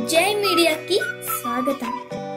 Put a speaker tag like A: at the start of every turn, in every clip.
A: జై మీడియాకి స్వాగతం.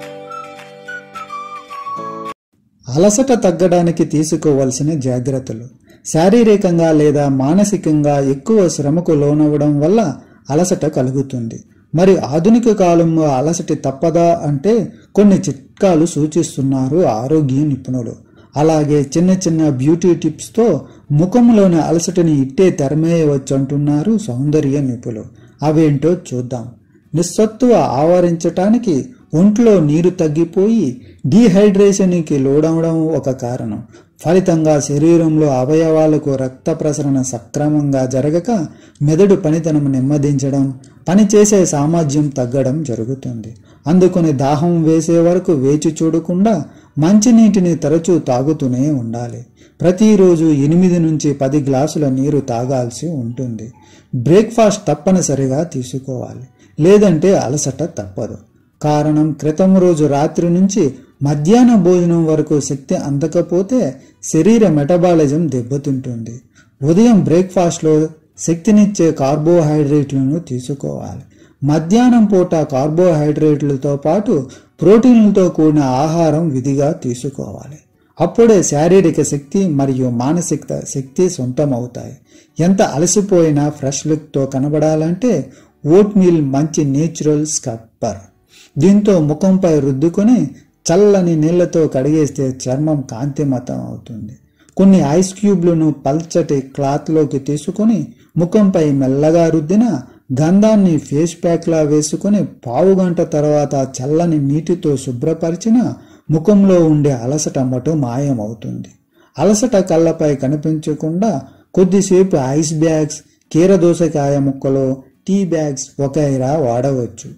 B: అలసట తగ్గడానికి తీసుకోవాల్సిన జాగ్రత్తలు. శారీరకంగా లేదా మానసికంగా ఎక్కువ శ్రమకు లోనవ్వడం వల్ల అలసట కలుగుతుంది. మరి ఆధునిక కాలంలో అలసట తప్పదా అంటే కొన్ని చిట్కాలు సూచిస్తున్నారు ఆరోగ్య నిపుణులు. అలాగే చిన్న చిన్న బ్యూటీ టిప్స్తో ముఖంలోని అలసటని ఇట్టే తెరమేయవచ్చు అంటున్నారు సౌందర్య నిపుణులు. అవేంటో చూద్దాం. నిస్సత్తువ ఆవరించటానికి ఒంట్లో నీరు తగ్గిపోయి డీహైడ్రేషన్కి లోడవడం ఒక కారణం. ఫలితంగా శరీరంలో అవయవాలకు రక్త ప్రసరణ సక్రమంగా జరగక మెదడు పనితనం నెమ్మదించడం, పనిచేసే సామర్థ్యం తగ్గడం జరుగుతుంది. అందుకని దాహం వేసే వరకు వేచి చూడకుండా మంచినీటిని తరచూ తాగుతూనే ఉండాలి. ప్రతిరోజు 8 నుంచి 10 గ్లాసుల నీరు తాగాల్సి ఉంటుంది. బ్రేక్ఫాస్ట్ తప్పనిసరిగా తీసుకోవాలి, లేదంటే అలసట తప్పదు. కారణం, క్రితం రోజు రాత్రి నుంచి మధ్యాహ్న భోజనం వరకు శక్తి అందకపోతే శరీర మెటబాలిజం దెబ్బతింటుంది. ఉదయం బ్రేక్ఫాస్ట్లో శక్తినిచ్చే కార్బోహైడ్రేట్లను తీసుకోవాలి. మధ్యాహ్నం పూట కార్బోహైడ్రేట్లతో పాటు ప్రోటీన్లతో కూడిన ఆహారం విధిగా తీసుకోవాలి. అప్పుడే శారీరక శక్తి మరియు మానసిక శక్తి సొంతమవుతాయి. ఎంత అలసిపోయినా ఫ్రెష్ లుక్తో కనబడాలంటే ఓట్ మీల్ మంచి నేచురల్ స్క్రబ్బర్. దీంతో ముఖంపై రుద్దుకొని చల్లని నీళ్లతో కడిగేస్తే చర్మం కాంతిమతం అవుతుంది. కొన్ని ఐస్ క్యూబ్లను పల్చటి క్లాత్లోకి తీసుకుని ముఖంపై మెల్లగా రుద్దిన గంధాన్ని ఫేస్ ప్యాక్లా వేసుకుని పావుగంట తర్వాత చల్లని నీటితో శుభ్రపరిచిన ముఖంలో ఉండే అలసట మటు మాయమవుతుంది. అలసట కళ్ళపై కనిపించకుండా కొద్దిసేపు ఐస్ బ్యాగ్స్, కీరదోసకాయ ముక్కలు, టీ బ్యాగ్స్ వగైరా వాడవచ్చు.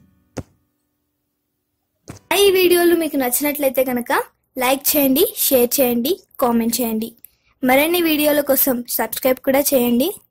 A: ఈ వీడియోలు మీకు నచ్చినట్లయితే కనుక లైక్ చేయండి, షేర్ చేయండి, కామెంట్ చేయండి. మరిన్ని వీడియోల కోసం సబ్స్క్రైబ్ కూడా చేయండి.